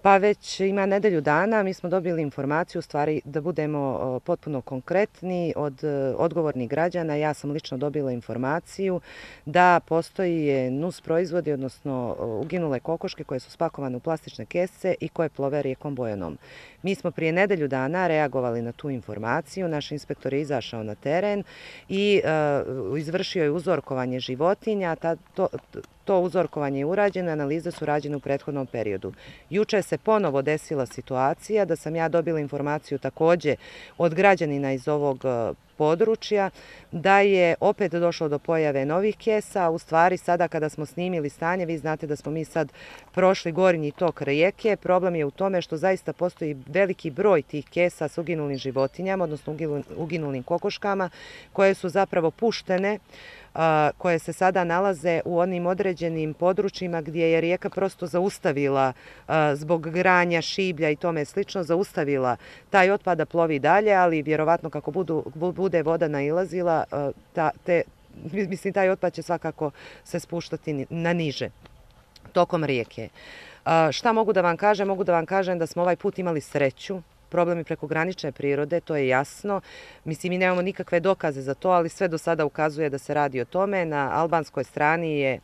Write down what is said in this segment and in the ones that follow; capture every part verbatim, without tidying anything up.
Pa već ima nedelju dana mi smo dobili informaciju, u stvari da budemo potpuno konkretni, od odgovornih građana. Ja sam lično dobila informaciju da postoji nus proizvodi, odnosno uginule kokoške koje su spakovane u plastične kese i koje plove rijekom Bojanom. Mi smo prije nedelju dana reagovali na tu informaciju, naš inspektor je izašao na teren i izvršio je uzorkovanje životinja. To, to uzorkovanje je urađeno, analize su rađene u prethodnom periodu. Juče se ponovo desila situacija da sam ja dobila informaciju također od građanina iz ovog područja da je opet došlo do pojave novih kesa. U stvari sada kada smo snimili stanje, vi znate da smo mi sad prošli gornji tok rijeke, problem je u tome što zaista postoji veliki broj tih kesa s uginulim životinjama, odnosno uginulim kokoškama, koje su zapravo puštene, koje se sada nalaze u onim određenim područjima gdje je rijeka prosto zaustavila zbog granja, šiblja i tome slično, zaustavila taj otpad da plovi dalje, ali vjerovatno kako budu, bude voda nailazila, ta, te, mislim, taj otpad će svakako se spuštati na niže tokom rijeke. Šta mogu da vam kažem? Mogu da vam kažem da smo ovaj put imali sreću. Problemi prekogranične prirode, to je jasno. Mislim, mi nemamo nikakve dokaze za to, ali sve do sada ukazuje da se radi o tome. Na albanskoj strani je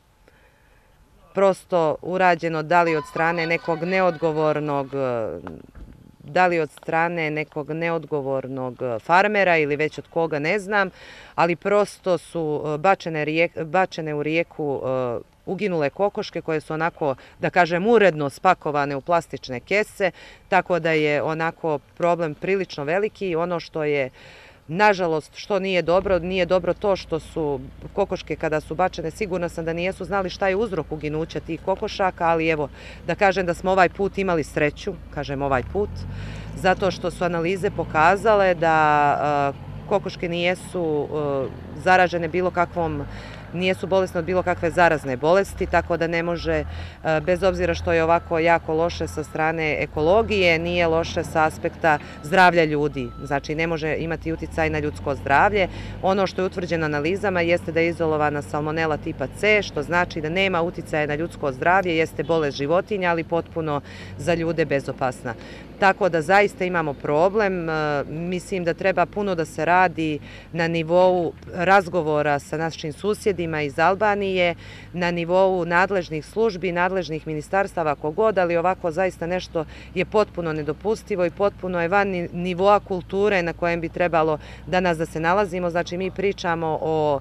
prosto urađeno da li od strane nekog neodgovornog da li od strane nekog neodgovornog farmera ili već od koga, ne znam, ali prosto su bačene, rijek, bačene u rijeku uginule kokoške koje su onako, da kažem, uredno spakovane u plastične kese, tako da je onako problem prilično veliki. Ono što je, nažalost, što nije dobro, nije dobro to što su kokoške kada su bačene, sigurno sam da nijesu znali šta je uzrok uginuća tih kokošaka, ali evo, da kažem da smo ovaj put imali sreću, kažem ovaj put, zato što su analize pokazale da kokoške nijesu zaražene bilo kakvom, nijesu bolesne od bilo kakve zarazne bolesti, tako da ne može, bez obzira što je ovako jako loše sa strane ekologije, nije loše sa aspekta zdravlja ljudi. Znači, ne može imati uticaj na ljudsko zdravlje. Ono što je utvrđeno analizama jeste da je izolovana salmonela tipa C, što znači da nema uticaja na ljudsko zdravlje, jeste bolest životinja, ali potpuno za ljude bezopasna. Tako da zaista imamo problem. Mislim da treba puno da se radi na nivou razgovora sa našim susjedima iz Albanije, na nivou nadležnih službi, nadležnih ministarstava, kogod, ali ovako zaista nešto je potpuno nedopustivo i potpuno je van nivoa kulture na kojem bi trebalo danas da se nalazimo. Znači, mi pričamo o,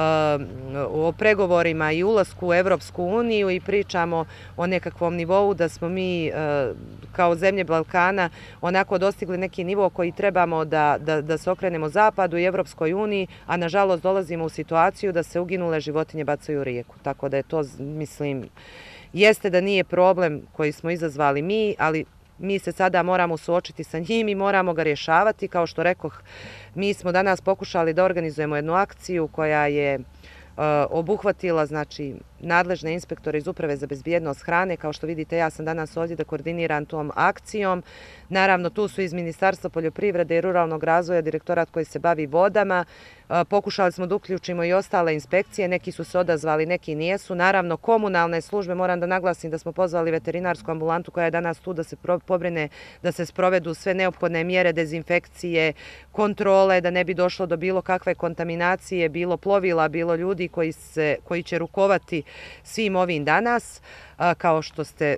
o pregovorima i ulasku u Evropsku uniju i pričamo o nekakvom nivou da smo mi kao zemlje Balkana onako dostigli neki nivo koji trebamo da, da, da se okrenemo Zapadu i Evropskoj uniji, a nažalost dolazimo u situaciju da se uginule životinje bacaju u rijeku. Tako da je to, mislim, jeste da nije problem koji smo izazvali mi, ali mi se sada moramo suočiti sa njim i moramo ga rješavati. Kao što rekoh, mi smo danas pokušali da organizujemo jednu akciju koja je obuhvatila, znači, nadležne inspektore iz Uprave za bezbjednost hrane. Kao što vidite, ja sam danas ovdje da koordiniram tom akcijom. Naravno, tu su iz Ministarstva poljoprivrede i ruralnog razvoja direktorat koji se bavi vodama. Pokušali smo da uključimo i ostale inspekcije, neki su se odazvali, neki nijesu. Naravno, komunalne službe, moram da naglasim da smo pozvali veterinarsku ambulantu koja je danas tu da se pobrine da se sprovedu sve neophodne mjere dezinfekcije, kontrole, da ne bi došlo do bilo kakve kontaminacije, bilo plovila, bilo ljudi koji, se, koji će rukovati svim ovim danas. Kao što ste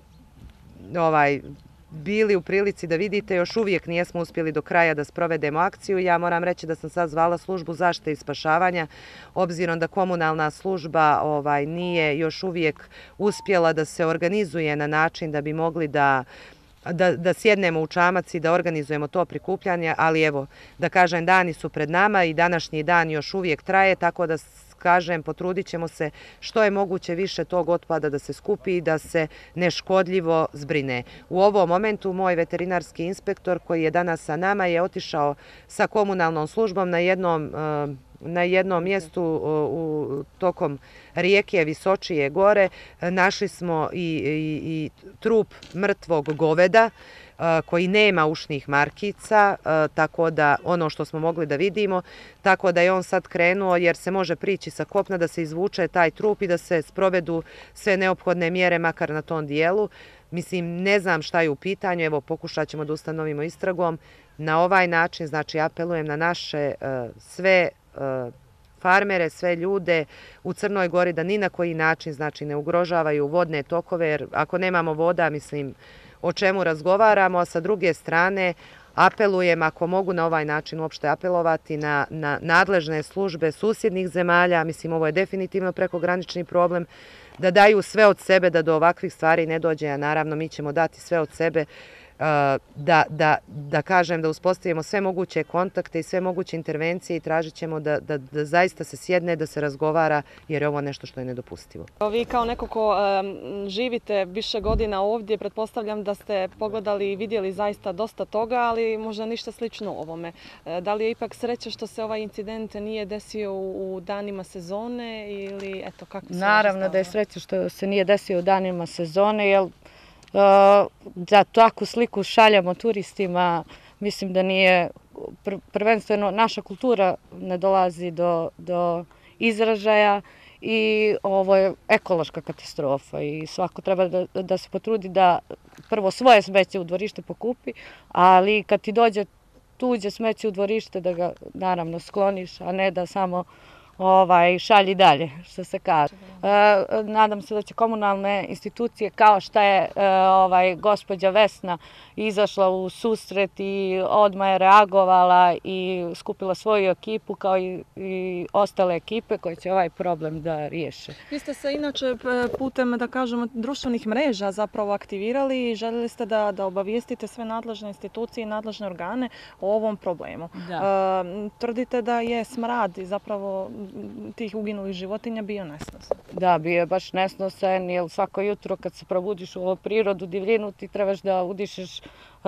ovaj, bili u prilici da vidite, još uvijek nijesmo uspjeli do kraja da sprovedemo akciju. Ja moram reći da sam sad zvala službu zaštite i spašavanja, obzirom da komunalna služba ovaj, nije još uvijek uspjela da se organizuje na način da bi mogli da Da, da sjednemo u čamac i da organizujemo to prikupljanje, ali evo, da kažem, dani su pred nama i današnji dan još uvijek traje, tako da kažem, potrudit ćemo se što je moguće više tog otpada da se skupi i da se neškodljivo zbrine. U ovom momentu moj veterinarski inspektor koji je danas sa nama je otišao sa komunalnom službom na jednom na jednom mjestu u tokom rijeke Visočije gore. Našli smo i, i, i trup mrtvog goveda koji nema ušnih markica, tako da ono što smo mogli da vidimo, tako da je on sad krenuo jer se može prići sa kopna da se izvuče taj trup i da se sprovedu sve neophodne mjere makar na tom dijelu. Mislim, ne znam šta je u pitanju, evo pokušat ćemo da ustanovimo istragom. Na ovaj način, znači, apelujem na naše sve farmere, sve ljude u Crnoj Gori da ni na koji način, znači, ne ugrožavaju vodne tokove, jer ako nemamo voda, mislim, o čemu razgovaramo, a sa druge strane apelujem, ako mogu na ovaj način uopšte apelovati na, na nadležne službe susjednih zemalja, mislim, ovo je definitivno prekogranični problem, da daju sve od sebe da do ovakvih stvari ne dođe, a naravno mi ćemo dati sve od sebe da, da, da kažem da uspostavimo sve moguće kontakte i sve moguće intervencije i tražit ćemo da, da, da zaista se sjedne, da se razgovara, jer je ovo nešto što je nedopustivo. Vi kao neko ko um, živite više godina ovdje, pretpostavljam da ste pogledali i vidjeli zaista dosta toga, ali možda ništa slično ovome. Da li je ipak sreća što se ovaj incident nije desio u danima sezone ili eto kako se... Naravno da je sreća što se nije desio u danima sezone, jer da takvu sliku šaljamo turistima, mislim da nije, prvenstveno naša kultura ne dolazi do, do izražaja i ovo je ekološka katastrofa i svako treba da, da se potrudi da prvo svoje smeće u dvorište pokupi, ali kad ti dođe tuđe smeće u dvorište da ga naravno skloniš, a ne da samo ovaj, šalji dalje, što se kaže. E, nadam se da će komunalne institucije, kao što je e, ovaj, gospođa Vesna izašla u susret i odmah je reagovala i skupila svoju ekipu, kao i, i ostale ekipe koje će ovaj problem da riješe. Vi ste se inače putem, da kažemo, društvenih mreža zapravo aktivirali i željeli ste da, da obavijestite sve nadležne institucije i nadležne organe o ovom problemu. Da. E, tvrdite da je smrad i zapravo tih uginulih životinja bio nesnosan. Da, bio je baš nesnosan, jer svako jutro kad se probudiš u prirodu, divljinu, ti trebaš da udišeš uh,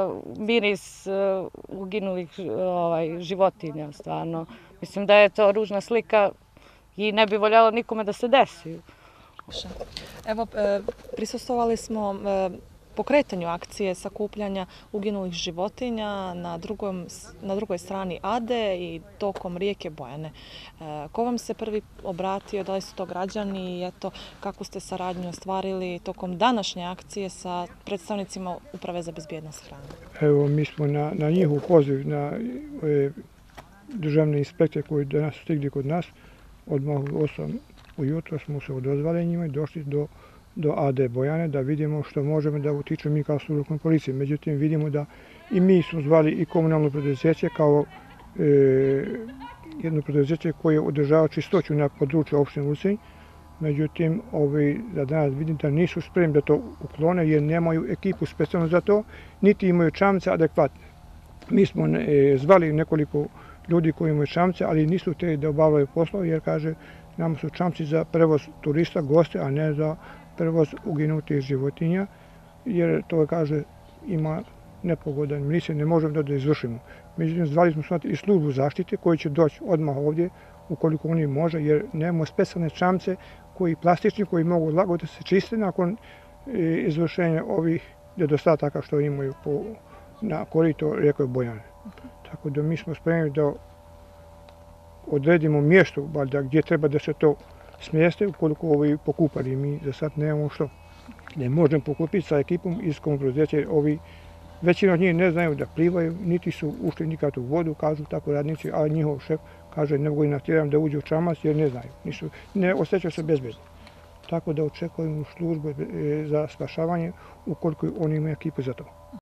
miris uh, uginulih ovaj, životinja, stvarno. Mislim da je to ružna slika i ne bi voljela nikome da se desi. Evo, prisustvovali smo pokretanju akcije sakupljanja uginulih životinja na, drugom, na drugoj strani Ade i tokom rijeke Bojane. Ko vam se prvi obratio, da li su to građani i eto, kakvu ste saradnju ostvarili tokom današnje akcije sa predstavnicima Uprave za bezbjednost hrane? Evo, mi smo na, na njihov poziv, na e, državne inspekcije koji danas stigli kod nas, odmah u osam ujutro smo se odozvali njima i došli do do Ade Bojane, da vidimo što možemo da utičemo mi kao službom policije. Međutim, vidimo da i mi smo zvali i komunalno preduzeće kao e, jedno preduzeće koje održava čistoću na području opštine Ulcinj. Međutim, ovi, da danas vidim da nisu spremni da to uklone jer nemaju ekipu specijalno za to, niti imaju čamce adekvatne. Mi smo e, zvali nekoliko ljudi koji imaju čamce, ali nisu htjeli da obavljaju poslove jer, kaže, nama su čamci za prevoz turista, goste, a ne za prevoz uginutih životinja, jer to, kaže, ima nepogodan miris, ne možemo da izvršimo. Međutim, zvali smo i službu zaštite koji će doći odmah ovdje ukoliko oni može, jer nemamo specijalne čamce koji plastični, koji mogu lako da se čiste nakon izvršenja ovih nedostataka što imaju po, na korito rijeke Bojane. Tako da mi smo spremni da odredimo mjesto valjda, gdje treba da se to smjeste ukoliko ovi pokupali. Mi za sad nemamo što. Ne možemo pokupiti sa ekipom iz komunalnog ovi većina od njih ne znaju da plivaju, niti su ušli nikad u vodu, kažu tako radnici, a njihov šef kaže ne mogu i natjeram da uđe u čamac jer ne znaju, nisu, ne osjećaju se bezbedno. Tako da očekujemo službe za spašavanje ukoliko oni imaju ekipu za to.